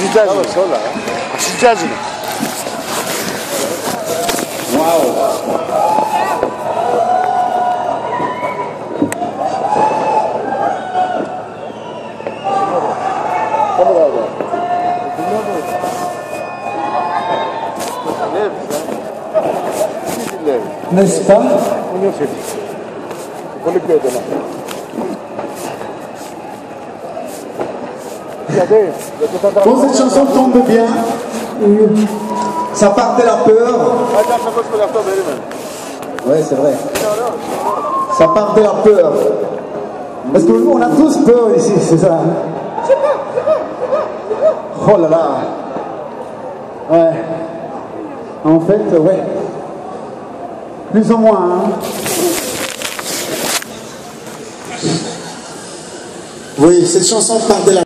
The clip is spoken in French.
N'est-ce pas? Quand cette chanson tombe bien, ça part de la peur. Oui, c'est vrai. Ça part de la peur. Parce que nous, on a tous peur ici, c'est ça. Oh là là. Ouais. En fait, ouais. Plus ou moins. Hein. Oui, cette chanson part de la